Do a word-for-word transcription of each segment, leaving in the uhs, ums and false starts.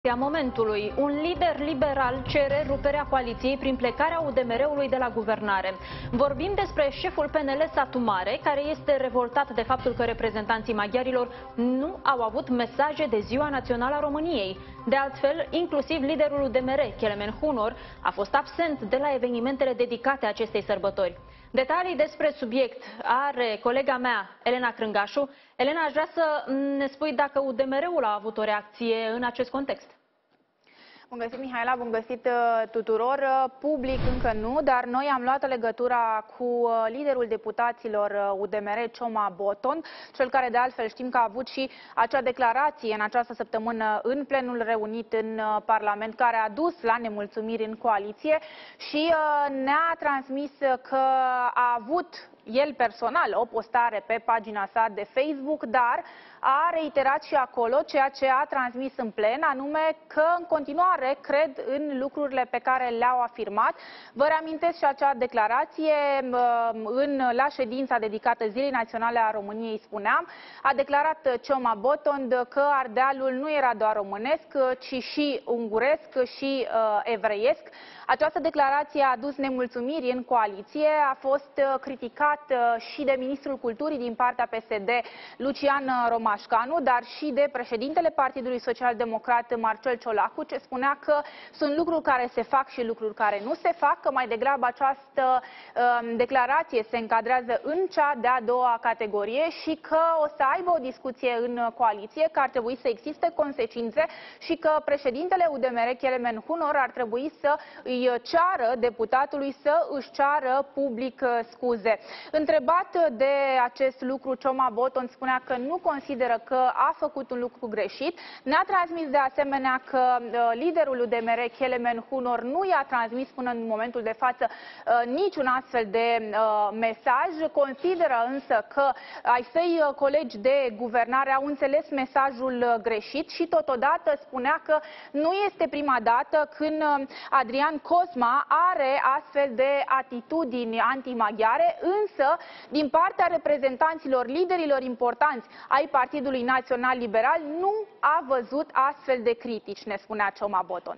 A momentului, un lider liberal cere ruperea coaliției prin plecarea U D M R-ului de la guvernare. Vorbim despre șeful P N L, Satu Mare, care este revoltat de faptul că reprezentanții maghiarilor nu au avut mesaje de Ziua Națională a României. De altfel, inclusiv liderul U D M R, Kelemen Hunor, a fost absent de la evenimentele dedicate acestei sărbători. Detalii despre subiect are colega mea, Elena Crângașu. Elena, aș vrea să ne spui dacă U D M R-ul a avut o reacție în acest context. Bun găsit, Mihaela, bun găsit tuturor. Public încă nu, dar noi am luat legătura cu liderul deputaților U D M R, Cioma Boton, cel care de altfel știm că a avut și acea declarație în această săptămână în plenul reunit în Parlament, care a dus la nemulțumiri în coaliție și ne-a transmis că a avut el personal o postare pe pagina sa de Facebook, dar a reiterat și acolo ceea ce a transmis în plen, anume că în continuare cred în lucrurile pe care le-au afirmat. Vă reamintesc și acea declarație în, la ședința dedicată Zilei Naționale a României, spuneam, a declarat Cioma Boton că Ardealul nu era doar românesc, ci și unguresc și uh, evreiesc. Această declarație a adus nemulțumiri în coaliție, a fost criticat și de ministrul culturii din partea P S D, Lucian Romașcanu, dar și de președintele Partidului Social Democrat, Marcel Ciolacu, ce spunea că sunt lucruri care se fac și lucruri care nu se fac, că mai degrabă această uh, declarație se încadrează în cea de-a doua categorie și că o să aibă o discuție în coaliție, că ar trebui să existe consecințe și că președintele U D M R, Kelemen Hunor, ar trebui să îi ceară deputatului să își ceară public scuze. Întrebat de acest lucru, Cioma Boton spunea că nu consideră că a făcut un lucru greșit. Ne-a transmis de asemenea că liderul U D M R, Kelemen Hunor, nu i-a transmis până în momentul de față niciun astfel de mesaj. Consideră însă că ai săi colegi de guvernare au înțeles mesajul greșit și totodată spunea că nu este prima dată când Adrian Cosma are astfel de atitudini antimaghiare, însă din partea reprezentanților, liderilor importanți ai Partidului Național Liberal nu a văzut astfel de critici, ne spunea Cioma Boton.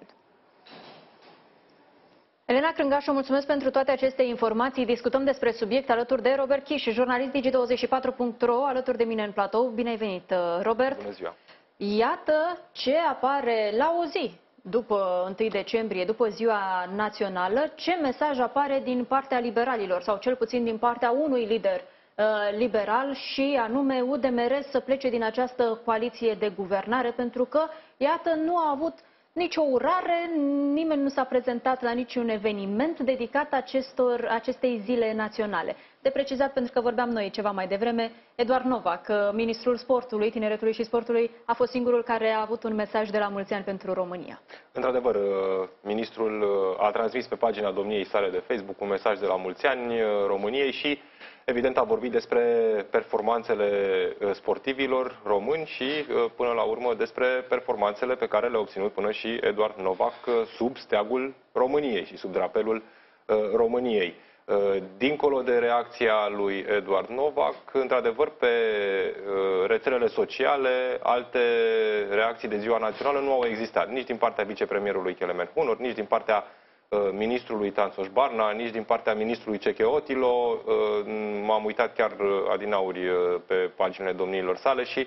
Elena Crângașu, mulțumesc pentru toate aceste informații. Discutăm despre subiect alături de Robert Chiș, jurnalist Digi douăzeci și patru punct ro, alături de mine în platou. Bine ai venit, Robert. Bună ziua. Iată ce apare la o zi după întâi decembrie, după Ziua Națională, ce mesaj apare din partea liberalilor, sau cel puțin din partea unui lider uh, liberal, și anume U D M R să plece din această coaliție de guvernare, pentru că, iată, nu a avut nicio urare, nimeni nu s-a prezentat la niciun eveniment dedicat acestor, acestei zile naționale. De precizat, pentru că vorbeam noi ceva mai devreme, Eduard Novac, ministrul sportului, tineretului și sportului, a fost singurul care a avut un mesaj de la mulți ani pentru România. Într-adevăr, ministrul a transmis pe pagina domniei sale de Facebook un mesaj de la mulți ani României și, evident, a vorbit despre performanțele sportivilor români și, până la urmă, despre performanțele pe care le-a obținut până și Eduard Novac sub steagul României și sub drapelul României. Dincolo de reacția lui Eduard Novac, într-adevăr, pe rețelele sociale, alte reacții de Ziua Națională nu au existat. Nici din partea vicepremierului Kelemen Hunor, nici din partea ministrului Tanțoș Barna, nici din partea ministrului Ceche Otilo. M-am uitat chiar adinauri pe paginile domniilor sale și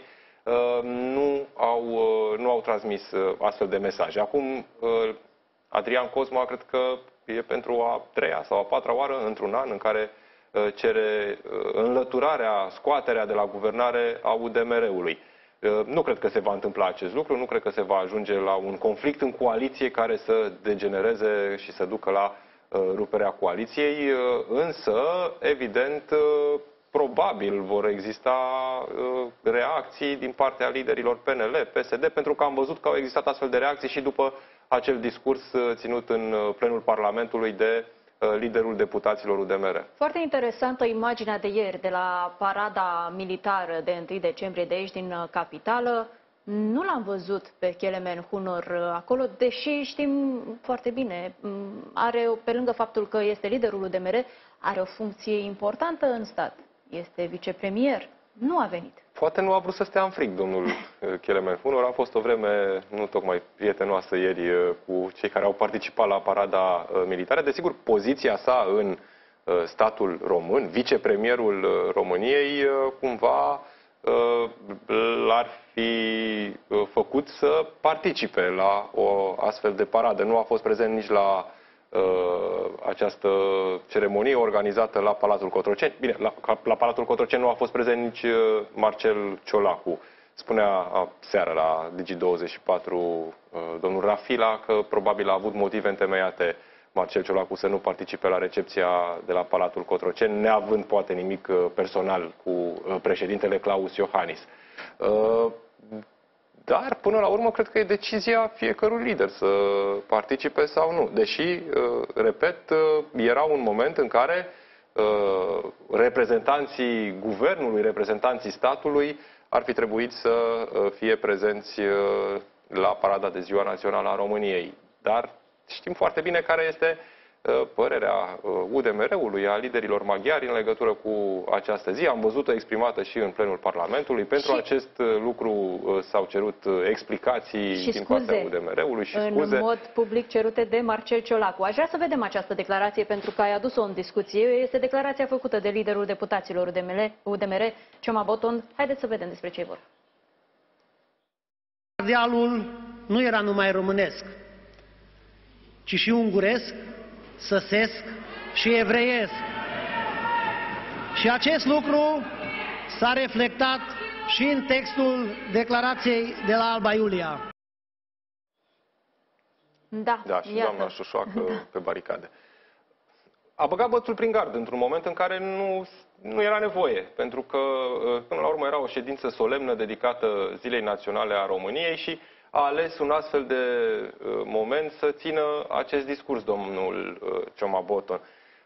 nu au, nu au transmis astfel de mesaje. Acum, Adrian Cosma, cred că e pentru a treia sau a patra oară într-un an în care cere înlăturarea, scoaterea de la guvernare a U D M R-ului. Nu cred că se va întâmpla acest lucru, nu cred că se va ajunge la un conflict în coaliție care să degenereze și să ducă la ruperea coaliției, însă, evident, probabil vor exista reacții din partea liderilor P N L, P S D, pentru că am văzut că au existat astfel de reacții și după acel discurs ținut în plenul Parlamentului de liderul deputaților U D M R. Foarte interesantă imaginea de ieri de la parada militară de întâi decembrie de aici din capitală. Nu l-am văzut pe Kelemen Hunor acolo, deși știm foarte bine, are, pe lângă faptul că este liderul U D M R, are o funcție importantă în stat. Este vicepremier nu a venit. Poate nu a vrut să stea în frig, domnul Kelemen. Unor a fost o vreme nu tocmai prietenoasă ieri cu cei care au participat la parada militară. Desigur, poziția sa în statul român, vicepremierul României, cumva l-ar fi făcut să participe la o astfel de paradă. Nu a fost prezent nici la această ceremonie organizată la Palatul Cotroceni. Bine, la, la Palatul Cotroceni nu a fost prezent nici Marcel Ciolacu. Spunea seara la Digi douăzeci și patru domnul Rafila că probabil a avut motive întemeiate Marcel Ciolacu să nu participe la recepția de la Palatul Cotroceni, neavând poate nimic personal cu președintele Klaus Iohannis. Dar, până la urmă, cred că e decizia fiecărui lider să participe sau nu. Deși, repet, era un moment în care reprezentanții guvernului, reprezentanții statului ar fi trebuit să fie prezenți la parada de Ziua Națională a României. Dar știm foarte bine care este părerea U D M R-ului, a liderilor maghiari în legătură cu această zi. Am văzut-o exprimată și în plenul Parlamentului. Pentru și acest lucru s-au cerut explicații și din scuze, partea U D M R-ului și scuze. În mod public cerute de Marcel Ciolacu. Aș vrea să vedem această declarație pentru că ai adus-o în discuție. Este declarația făcută de liderul deputaților U D M R, Cioma Boton. Haideți să vedem despre ce e vorba. Cardealul nu era numai românesc, ci și unguresc, săsesc și evreiesc. Și acest lucru s-a reflectat și în textul declarației de la Alba Iulia. Da, da și iată. doamna Șoșoacă pe baricade. A băgat bățul prin gard într-un moment în care nu, nu era nevoie, pentru că până la urmă era o ședință solemnă dedicată Zilei Naționale a României și a ales un astfel de moment să țină acest discurs, domnul Cioma Boton.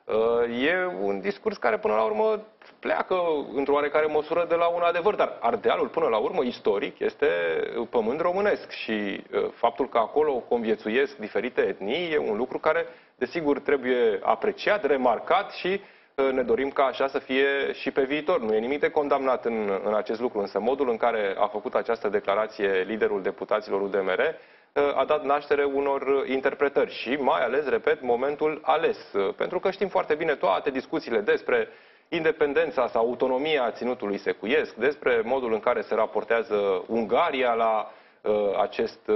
E un discurs care până la urmă pleacă într-o oarecare măsură de la un adevăr, dar Ardealul până la urmă istoric este pământ românesc și faptul că acolo conviețuiesc diferite etnii e un lucru care desigur trebuie apreciat, remarcat și ne dorim ca așa să fie și pe viitor. Nu e nimic de condamnat în, în acest lucru, însă modul în care a făcut această declarație liderul deputaților U D M R a dat naștere unor interpretări și mai ales, repet, momentul ales. Pentru că știm foarte bine toate discuțiile despre independența sau autonomia ținutului secuiesc, despre modul în care se raportează Ungaria la acest,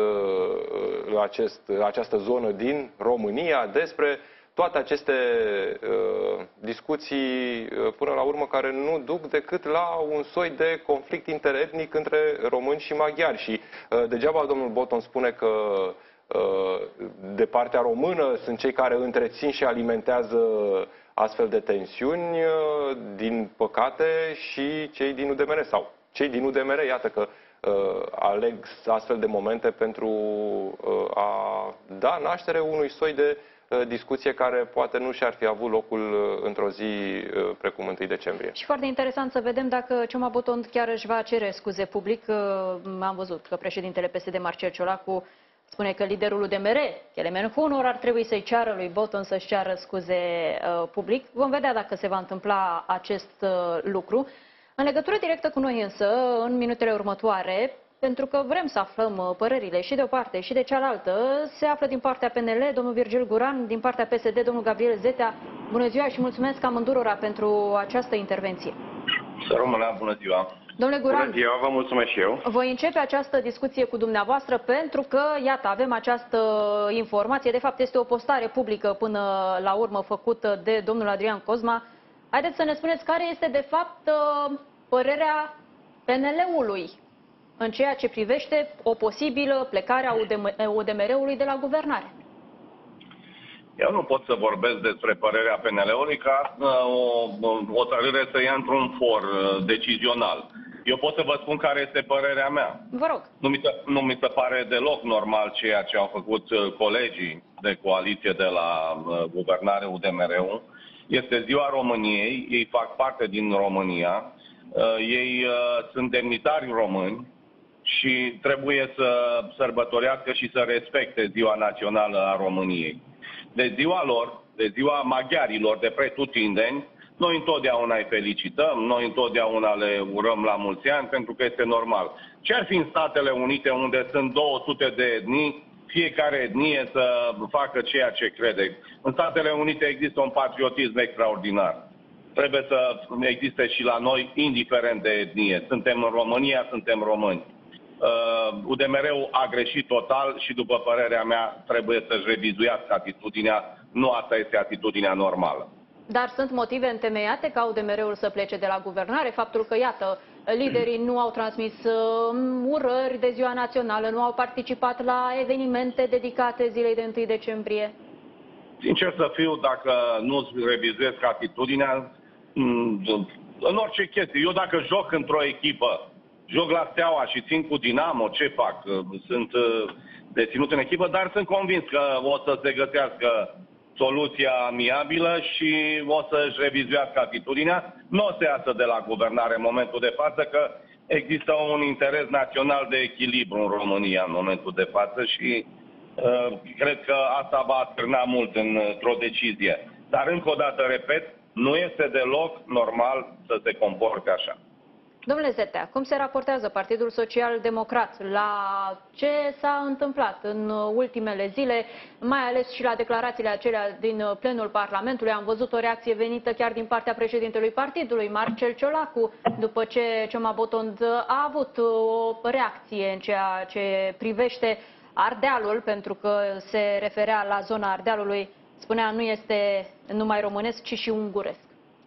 acest, această zonă din România, despre toate aceste uh, discuții, uh, până la urmă, care nu duc decât la un soi de conflict interetnic între români și maghiari. Și uh, degeaba domnul Boton spune că uh, de partea română sunt cei care întrețin și alimentează astfel de tensiuni, uh, din păcate, și cei din U D M R sau cei din U D M R, iată că uh, aleg astfel de momente pentru uh, a da naștere unui soi de discuție care poate nu și-ar fi avut locul într-o zi precum întâi decembrie. Și foarte interesant să vedem dacă Cioma Boton chiar își va cere scuze public. Am văzut că președintele P S D, Marcel Ciolacu, spune că liderul U D M R, Kelemen Hunor, ar trebui să-i ceară lui Boton să-și ceară scuze public. Vom vedea dacă se va întâmpla acest lucru. În legătură directă cu noi însă, în minutele următoare, pentru că vrem să aflăm părerile și de o parte și de cealaltă, se află din partea P N L domnul Virgil Guran, din partea P S D domnul Gabriel Zetea. Bună ziua și mulțumesc amândurora pentru această intervenție. Să rămână, bună ziua. Domnule Guran, bună ziua, vă mulțumesc și eu. Voi începe această discuție cu dumneavoastră pentru că, iată, avem această informație. De fapt, este o postare publică până la urmă făcută de domnul Adrian Cosma. Haideți să ne spuneți care este, de fapt, părerea P N L-ului în ceea ce privește o posibilă plecare a U D M R-ului de la guvernare. Eu nu pot să vorbesc despre părerea P N L-ului ca o, o țărire să ia într-un for decizional. Eu pot să vă spun care este părerea mea. Vă rog. Nu mi se, nu mi se pare deloc normal ceea ce au făcut colegii de coaliție de la guvernare U D M R-ul. Este Ziua României, ei fac parte din România, ei sunt demnitari români și trebuie să sărbătorească și să respecte Ziua Națională a României. De ziua lor, de ziua maghiarilor de pretutindeni, Noi întotdeauna îi felicităm, noi întotdeauna le urăm la mulți ani, pentru că este normal. Ce ar fi în Statele Unite, unde sunt două sute de etnii, fiecare etnie să facă ceea ce crede? În Statele Unite există un patriotism extraordinar. Trebuie să existe și la noi, indiferent de etnie. Suntem în România, suntem români. Uh, U D M R-ul a greșit total și, după părerea mea, trebuie să-și revizuiască atitudinea. Nu asta este atitudinea normală. Dar sunt motive întemeiate ca U D M R-ul să plece de la guvernare? Faptul că, iată, liderii nu au transmis uh, urări de ziua națională, nu au participat la evenimente dedicate zilei de întâi decembrie? Sincer să fiu, dacă nu revizuiesc atitudinea, în orice chestie. Eu dacă joc într-o echipă, joc la Steaua și țin cu Dinamo, ce fac? Sunt deținut în echipă, dar sunt convins că o să se găsească soluția amiabilă și o să-și revizuiască atitudinea. Nu o să iasă de la guvernare în momentul de față, că există un interes național de echilibru în România în momentul de față și uh, cred că asta va atârna mult într-o decizie. Dar încă o dată, repet, nu este deloc normal să se comporte așa. Domnule Zetea, cum se raportează Partidul Social Democrat la ce s-a întâmplat în ultimele zile, mai ales și la declarațiile acelea din plenul Parlamentului? Am văzut o reacție venită chiar din partea președintelui partidului, Marcel Ciolacu, după ce Cioma Botond a avut o reacție în ceea ce privește Ardealul, pentru că se referea la zona Ardealului. Spunea, nu este numai românesc, ci și unguresc.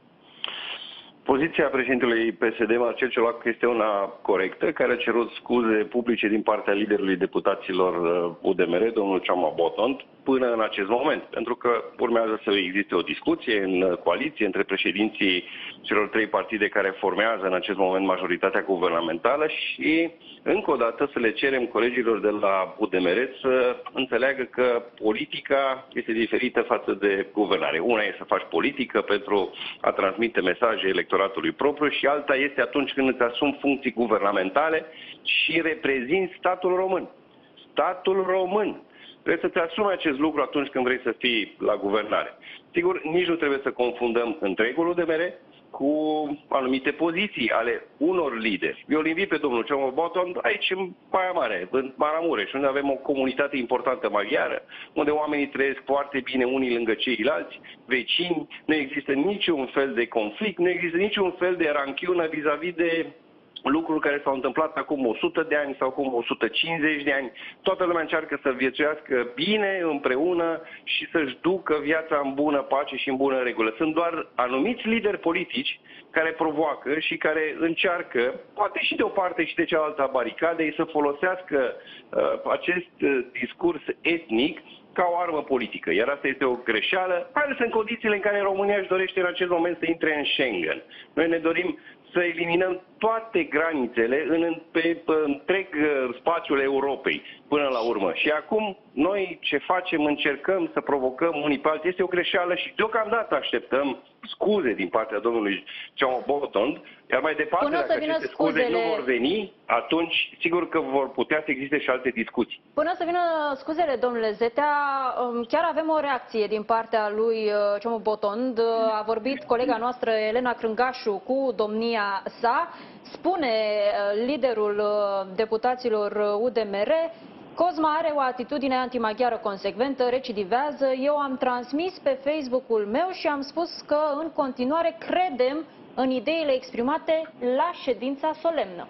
Poziția președintelui P S D, Marcel Ciolacu, este una corectă, care a cerut scuze publice din partea liderului deputaților U D M R, domnul Cioma Botond, până în acest moment. Pentru că urmează să existe o discuție în coaliție între președinții celor trei partide care formează în acest moment majoritatea guvernamentală și, încă o dată, să le cerem colegilor de la U D M R să înțeleagă că politica este diferită față de guvernare. Una e să faci politică pentru a transmite mesaje electoratului propriu și alta este atunci când îți asumi funcții guvernamentale și reprezinți statul român. Statul român. Trebuie să-ți asumi acest lucru atunci când vrei să fii la guvernare. Sigur, nici nu trebuie să confundăm întregul U D M R cu anumite poziții ale unor lideri. Eu îl invit pe domnul Cioma Botond aici, în Baia Mare, în Maramureș, unde avem o comunitate importantă maghiară, unde oamenii trăiesc foarte bine unii lângă ceilalți, vecini, nu există niciun fel de conflict, nu există niciun fel de ranchiună vis-a-vis de lucruri care s-au întâmplat acum o sută de ani sau acum o sută cincizeci de ani. Toată lumea încearcă să viețuiască bine, împreună și să-și ducă viața în bună pace și în bună regulă. Sunt doar anumiți lideri politici care provoacă și care încearcă, poate și de o parte și de cealaltă a baricadei, să folosească uh, acest uh, discurs etnic ca o armă politică. Iar asta este o greșeală, mai ales în condițiile în care România își dorește în acest moment să intre în Schengen. Noi ne dorim să eliminăm toate granițele în, pe, pe întreg spațiul Europei până la urmă. Și acum noi ce facem? Încercăm să provocăm unii pe alții. Este o greșeală și deocamdată așteptăm scuze din partea domnului Cioma Botond, iar mai departe, dacă aceste scuze scuzele... nu vor veni, atunci sigur că vor putea să existe și alte discuții. Până să vină scuzele, domnule Zetea, chiar avem o reacție din partea lui Cioma Botond. A vorbit colega noastră Elena Crângașu cu domnia sa. Spune liderul deputaților U D M R: Cosma are o atitudine antimaghiară consecventă, recidivează. Eu am transmis pe Facebook-ul meu și am spus că în continuare credem în ideile exprimate la ședința solemnă.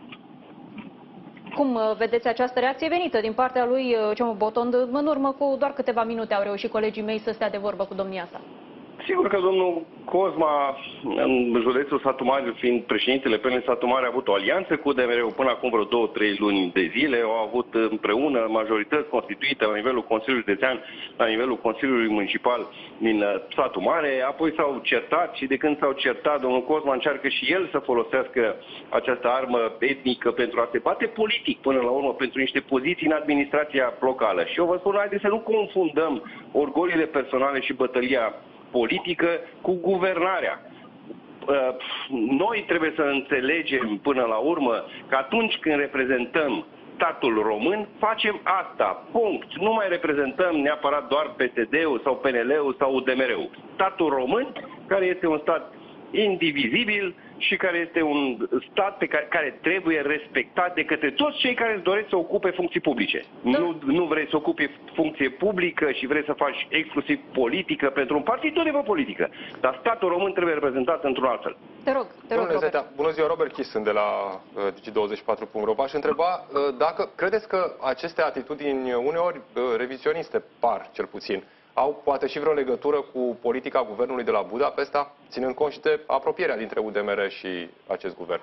Cum vedeți această reacție venită din partea lui Cioma Botond? În urmă cu doar câteva minute au reușit colegii mei să stea de vorbă cu domnia sa. Sigur că domnul Cosma, în județul Satu Mare, fiind președintele plenului Satu Mare, a avut o alianță cu U D M R-ul până acum vreo două, trei luni de zile. Au avut împreună majorități constituite la nivelul Consiliului Județean, la nivelul Consiliului Municipal din Satu Mare. Apoi s-au certat și de când s-au certat, domnul Cosma încearcă și el să folosească această armă etnică pentru a se bate politic, până la urmă, pentru niște poziții în administrația locală. Și eu vă spun, haideți să nu confundăm orgoliile personale și bătălia politică cu guvernarea. Noi trebuie să înțelegem până la urmă că atunci când reprezentăm statul român, facem asta. Punct. Nu mai reprezentăm neapărat doar P S D-ul sau P N L-ul sau U D M R-ul. Statul român care este un stat indivizibil și care este un stat pe care, care trebuie respectat de către toți cei care îți doresc să ocupe funcții publice. Da. Nu, nu vrei să ocupi funcție publică și vrei să faci exclusiv politică pentru un partid, tot de politică. Dar statul român trebuie reprezentat într-un alt fel. Te rog, te rog, Bună, Zetea. Bună ziua, Robert Chisson de la uh, Digi douăzeci și patru punct ro. V-aș întreba uh, dacă credeți că aceste atitudini uneori uh, revizioniste par, cel puțin, au poate și vreo legătură cu politica guvernului de la Budapesta, ținând cont și de apropierea dintre U D M R și acest guvern?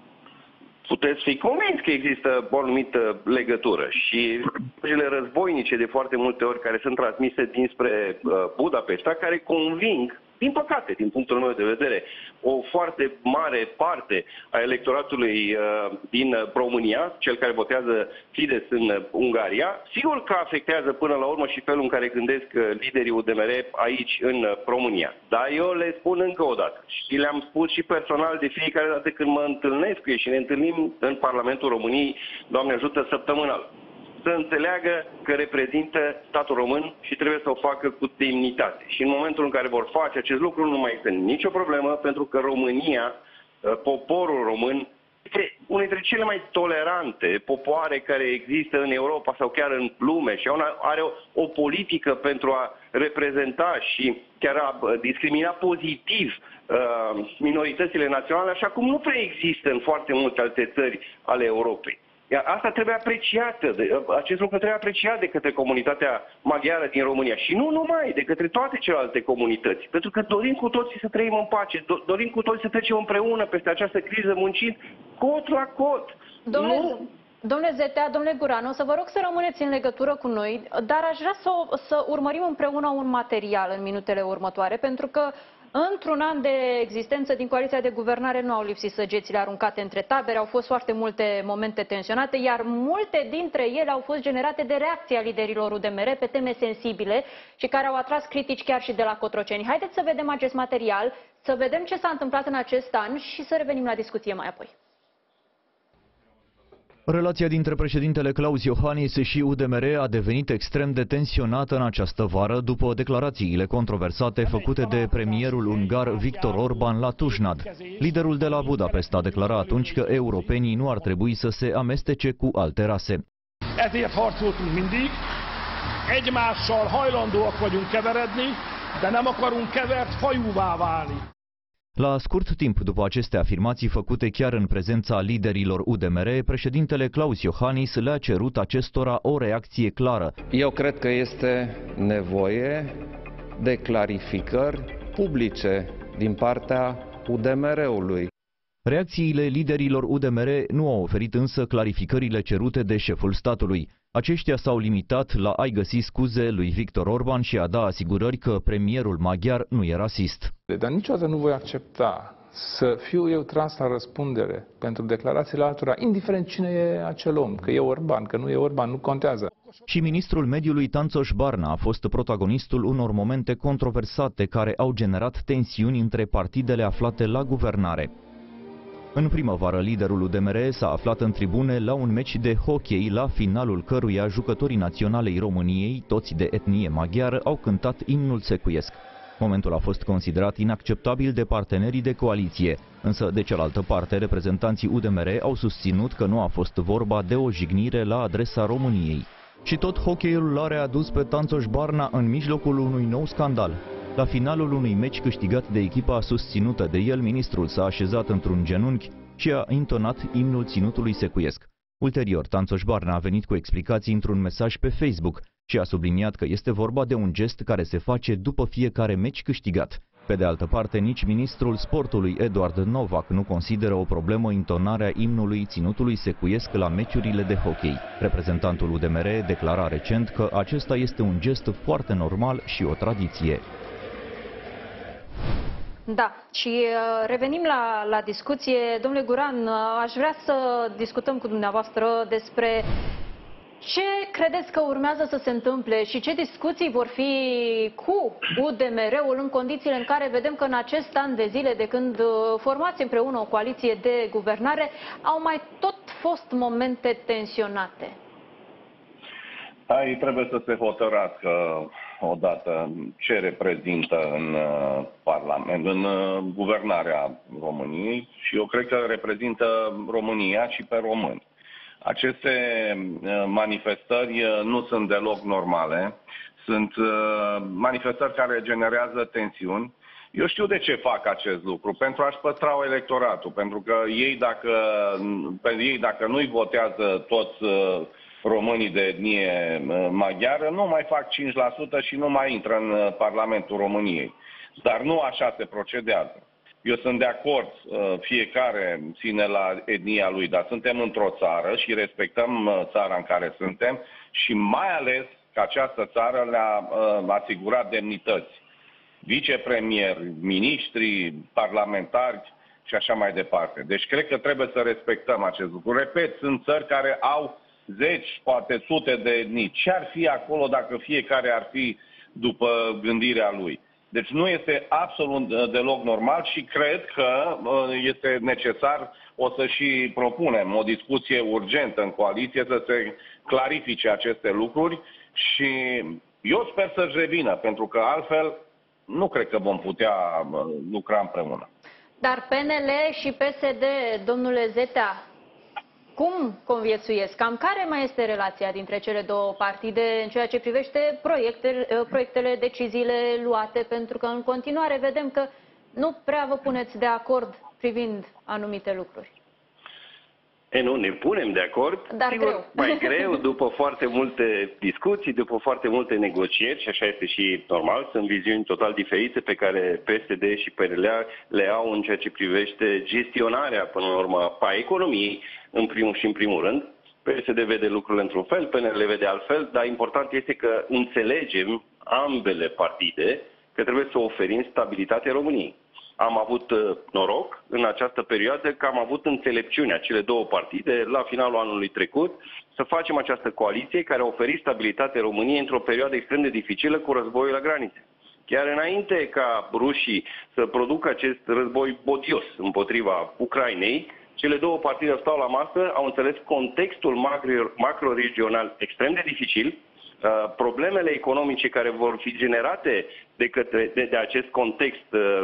Puteți fi convins că există o anumită legătură și cele războinice de foarte multe ori care sunt transmise dinspre uh, Budapesta, care conving, din păcate, din punctul meu de vedere, o foarte mare parte a electoratului uh, din România, cel care votează Fidesz în Ungaria, sigur că afectează până la urmă și felul în care gândesc liderii U D M R aici în România. Dar eu le spun încă o dată și le-am spus și personal de fiecare dată când mă întâlnesc cu ei și ne întâlnim în Parlamentul României, Doamne ajută, săptămânal. Să înțeleagă că reprezintă statul român și trebuie să o facă cu demnitate. Și în momentul în care vor face acest lucru nu mai este nicio problemă, pentru că România, poporul român, este unul dintre cele mai tolerante popoare care există în Europa sau chiar în lume și are o, o politică pentru a reprezenta și chiar a discrimina pozitiv uh, minoritățile naționale, așa cum nu prea există în foarte multe alte țări ale Europei. Iar asta trebuie apreciată, acest lucru trebuie apreciat de către comunitatea maghiară din România și nu numai, de către toate celelalte comunități. Pentru că dorim cu toții să trăim în pace, dorim cu toții să trecem împreună peste această criză muncind cot la cot. Domnule, nu... domnule Zetea, domnule Guran, o să vă rog să rămâneți în legătură cu noi, dar aș vrea să, să urmărim împreună un material în minutele următoare, pentru că într-un an de existență din coaliția de guvernare nu au lipsit săgețile aruncate între tabere, au fost foarte multe momente tensionate, iar multe dintre ele au fost generate de reacția liderilor U D M R pe teme sensibile și care au atras critici chiar și de la cotroceni. Haideți să vedem acest material, să vedem ce s-a întâmplat în acest an și să revenim la discuție mai apoi. Relația dintre președintele Klaus Iohannis și U D M R a devenit extrem de tensionată în această vară după declarațiile controversate făcute de premierul ungar Viktor Orban la Tujnad. Liderul de la Budapesta a declarat atunci că europenii nu ar trebui să se amestece cu alte rase. Ezért harcoltunk mindig, egymással hajlandóak vagyunk keveredni, de nem akarunk kevert fajúvá válni. La scurt timp după aceste afirmații făcute chiar în prezența liderilor U D M R, președintele Klaus Iohannis le-a cerut acestora o reacție clară. Eu cred că este nevoie de clarificări publice din partea U D M R-ului. Reacțiile liderilor U D M R nu au oferit însă clarificările cerute de șeful statului. Aceștia s-au limitat la a-i găsi scuze lui Viktor Orban și a da asigurări că premierul maghiar nu e rasist. Dar niciodată nu voi accepta să fiu eu tras la răspundere pentru declarațiile altora, indiferent cine e acel om, că e Orban, că nu e Orban, nu contează. Și ministrul mediului Tanțoș Barna a fost protagonistul unor momente controversate care au generat tensiuni între partidele aflate la guvernare. În primăvară, liderul U D M R s-a aflat în tribune la un meci de hockey, la finalul căruia jucătorii naționalei României, toți de etnie maghiară, au cântat imnul secuiesc. Momentul a fost considerat inacceptabil de partenerii de coaliție, însă de cealaltă parte, reprezentanții U D M R au susținut că nu a fost vorba de o jignire la adresa României. Și tot hockeyul l-a readus pe Tanțoș Barna în mijlocul unui nou scandal. La finalul unui meci câștigat de echipa susținută de el, ministrul s-a așezat într-un genunchi și a intonat imnul ținutului secuiesc. Ulterior, Tanțoș Barna a venit cu explicații într-un mesaj pe Facebook și a subliniat că este vorba de un gest care se face după fiecare meci câștigat. Pe de altă parte, nici ministrul sportului Eduard Novak nu consideră o problemă intonarea imnului ținutului secuiesc la meciurile de hockey. Reprezentantul U D M R declara recent că acesta este un gest foarte normal și o tradiție. Da, și revenim la, la discuție. Domnule Guran, aș vrea să discutăm cu dumneavoastră despre ce credeți că urmează să se întâmple și ce discuții vor fi cu U D M R-ul în condițiile în care vedem că în acest an de zile de când formați împreună o coaliție de guvernare au mai tot fost momente tensionate. Aici trebuie să se hotărască odată ce reprezintă în Parlament, în guvernarea României și eu cred că reprezintă România și pe români. Aceste manifestări nu sunt deloc normale, sunt manifestări care generează tensiuni. Eu știu de ce fac acest lucru, pentru a-și păstra electoratul, pentru că ei dacă, ei, dacă nu-i votează toți românii de etnie maghiară, nu mai fac cinci la sută și nu mai intră în Parlamentul României. Dar nu așa se procedează. Eu sunt de acord, fiecare ține la etnia lui, dar suntem într-o țară și respectăm țara în care suntem și mai ales că această țară le-a asigurat demnități. Vicepremieri, miniștri, parlamentari și așa mai departe. Deci cred că trebuie să respectăm acest lucru. Repet, sunt țări care au zeci, poate sute de etnii. Ce ar fi acolo dacă fiecare ar fi după gândirea lui? Deci nu este absolut deloc normal și cred că este necesar, o să și propunem o discuție urgentă în coaliție să se clarifice aceste lucruri și eu sper să-și revină, pentru că altfel nu cred că vom putea lucra împreună. Dar P N L și P S D, domnule Zetea, cum conviețuiesc? Cam care mai este relația dintre cele două partide în ceea ce privește proiectele, proiectele, deciziile luate? Pentru că în continuare vedem că nu prea vă puneți de acord privind anumite lucruri. E, nu, ne punem de acord, dar sigur, greu. mai greu, după foarte multe discuții, după foarte multe negocieri, și așa este și normal, sunt viziuni total diferite pe care P S D și P N L le au în ceea ce privește gestionarea, până la urmă, a economiei, în primul și în primul rând. P S D vede lucrurile într-un fel, P N L le vede altfel, dar important este că înțelegem ambele partide că trebuie să oferim stabilitate României. Am avut noroc în această perioadă că am avut înțelepciunea cele două partide la finalul anului trecut să facem această coaliție care a oferit stabilitate României într-o perioadă extrem de dificilă cu războiul la granițe. Chiar înainte ca rușii să producă acest război bodios împotriva Ucrainei, cele două partide stau la masă, au înțeles contextul macro-regional extrem de dificil, problemele economice care vor fi generate de, către, de, de acest context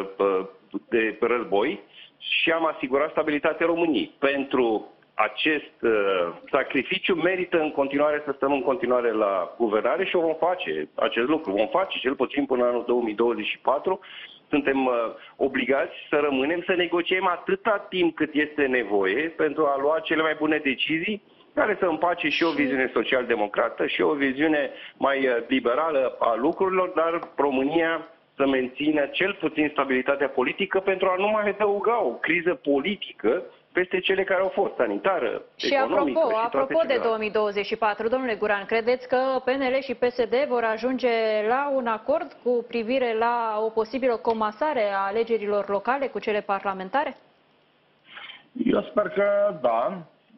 de război și am asigurat stabilitatea României. Pentru acest sacrificiu merită în continuare să stăm în continuare la guvernare și o vom face acest lucru. Vom face cel puțin până anul două mii douăzeci și patru. Suntem obligați să rămânem să negociem atâta timp cât este nevoie pentru a lua cele mai bune decizii care să împace și o viziune social-democrată și o viziune mai liberală a lucrurilor, dar România să mențină cel puțin stabilitatea politică pentru a nu mai adăuga o criză politică peste cele care au fost, sanitară, și economică apropo, și apropo de două mii douăzeci și patru, domnule Guran, credeți că P N L și P S D vor ajunge la un acord cu privire la o posibilă comasare a alegerilor locale cu cele parlamentare? Eu sper că da.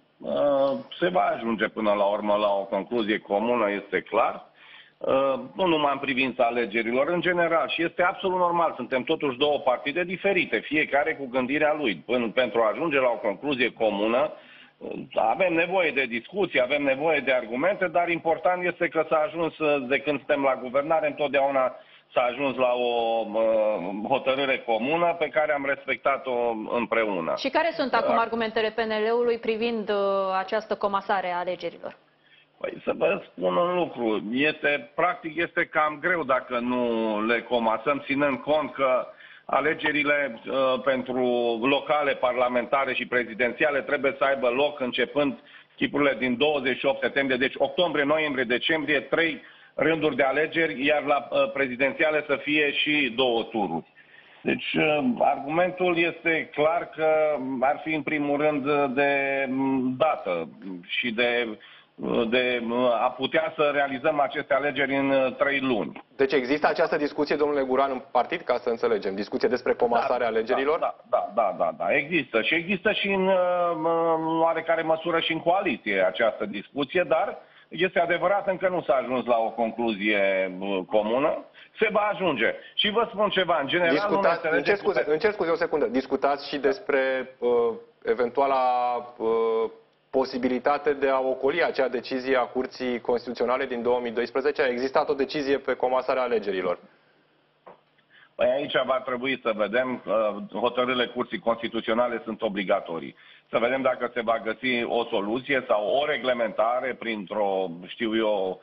Se va ajunge până la urmă la o concluzie comună, este clar. Nu numai în privința alegerilor, în general. Și este absolut normal. Suntem totuși două partide diferite, fiecare cu gândirea lui. Până, pentru a ajunge la o concluzie comună, avem nevoie de discuții, avem nevoie de argumente, dar important este că s-a ajuns, de când suntem la guvernare, întotdeauna s-a ajuns la o uh, hotărâre comună pe care am respectat-o împreună. Și care sunt acum argumentele P N L-ului privind uh, această comasare a alegerilor? Păi să vă spun un lucru. Este, practic este cam greu dacă nu le comasăm, ținând cont că alegerile uh, pentru locale, parlamentare și prezidențiale trebuie să aibă loc începând chipurile din douăzeci și opt septembrie, deci octombrie, noiembrie, decembrie, trei rânduri de alegeri, iar la uh, prezidențiale să fie și două tururi. Deci uh, argumentul este clar că ar fi în primul rând de dată și de, de a putea să realizăm aceste alegeri în trei luni. Deci există această discuție, domnule Guran, în partid, ca să înțelegem, discuție despre comasarea da, alegerilor? Da, da, da, da, da, există. Și există și în uh, oarecare măsură și în coaliție această discuție, dar este adevărat, încă nu s-a ajuns la o concluzie comună. Se va ajunge. Și vă spun ceva, în general... Discutați, nu încerc scuze, încerc scuze o secundă. Discutați și despre uh, eventuala uh, posibilitate de a ocoli acea decizie a Curții Constituționale din două mii doisprezece? A existat o decizie pe comasarea alegerilor. Păi aici va trebui să vedem, uh, hotărârile Curții Constituționale sunt obligatorii. Să vedem dacă se va găsi o soluție sau o reglementare printr-o, știu eu,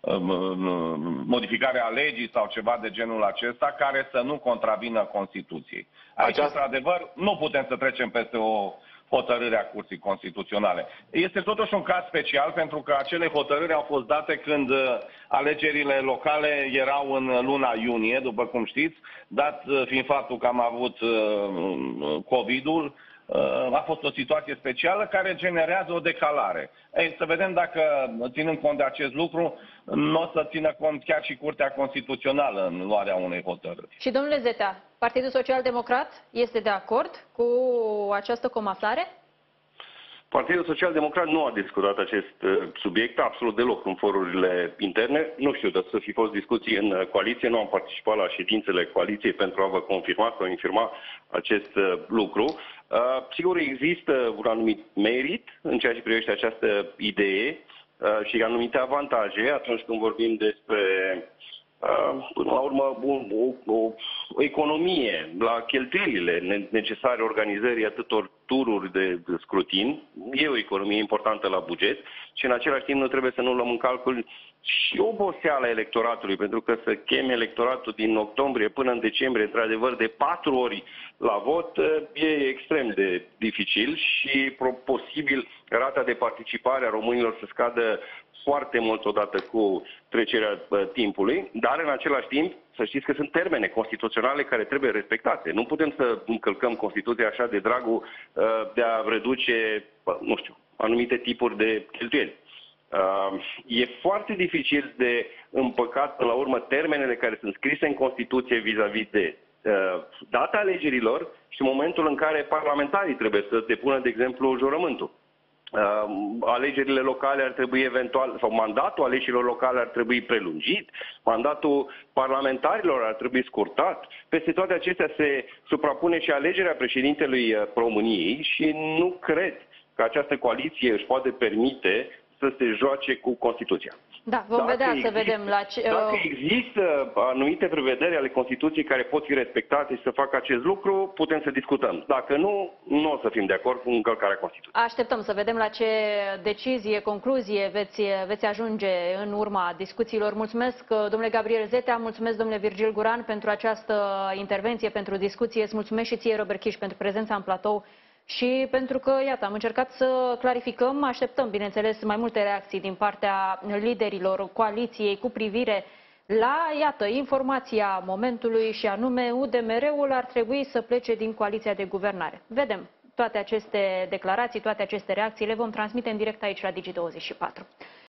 modificare a legii sau ceva de genul acesta, care să nu contravină Constituției. Aici, Aceasta... într-adevăr, nu putem să trecem peste o hotărâre a Curții Constituționale. Este totuși un caz special, pentru că acele hotărâri au fost date când alegerile locale erau în luna iunie, după cum știți, dat fiind faptul că am avut COVID-ul, a fost o situație specială care generează o decalare. Ei, să vedem dacă, ținând cont de acest lucru, nu o să țină cont chiar și Curtea Constituțională în luarea unei hotărâri. Și domnule Zetea, Partidul Social Democrat este de acord cu această comasare? Partidul Social Democrat nu a discutat acest subiect absolut deloc în forurile interne. Nu știu, dar să fi fost discuții în coaliție, nu am participat la ședințele coaliției pentru a vă confirma sau infirma acest lucru. Uh, sigur, există un anumit merit în ceea ce privește această idee uh, și anumite avantaje atunci când vorbim despre, uh, până la urmă, o, o, o economie la cheltuielile necesare organizării atâtor tururi de scrutin. E o economie importantă la buget și în același timp nu trebuie să nu luăm în calcul și oboseala electoratului, pentru că să cheme electoratul din octombrie până în decembrie, într-adevăr, de patru ori la vot, e extrem de dificil și posibil rata de participare a românilor să scadă foarte mult odată cu trecerea timpului, dar în același timp să știți că sunt termene constituționale care trebuie respectate. Nu putem să încălcăm Constituția așa de dragul de a reduce, nu știu, anumite tipuri de cheltuieli. E foarte dificil de împăcat, până la urmă, termenele care sunt scrise în Constituție vis-a-vis de data alegerilor și momentul în care parlamentarii trebuie să depună, de exemplu, jurământul. Uh, alegerile locale ar trebui eventual, sau mandatul alegerilor locale ar trebui prelungit, mandatul parlamentarilor ar trebui scurtat. Peste toate acestea se suprapune și alegerea președintelui României și nu cred că această coaliție își poate permite să se joace cu Constituția. Da, vom dacă vedea, există, să vedem la ce... Dacă există anumite prevederi ale Constituției care pot fi respectate și să facă acest lucru, putem să discutăm. Dacă nu, nu o să fim de acord cu încălcarea Constituției. Așteptăm să vedem la ce decizie, concluzie veți, veți ajunge în urma discuțiilor. Mulțumesc, domnule Gabriel Zetea, mulțumesc, domnule Virgil Guran, pentru această intervenție, pentru discuție. Îți mulțumesc și ție, Robert Chiș, pentru prezența în platou. Și pentru că, iată, am încercat să clarificăm, așteptăm, bineînțeles, mai multe reacții din partea liderilor coaliției cu privire la, iată, informația momentului și anume U D M R-ul ar trebui să plece din coaliția de guvernare. Vedem toate aceste declarații, toate aceste reacții, le vom transmite în direct aici la Digi douăzeci și patru.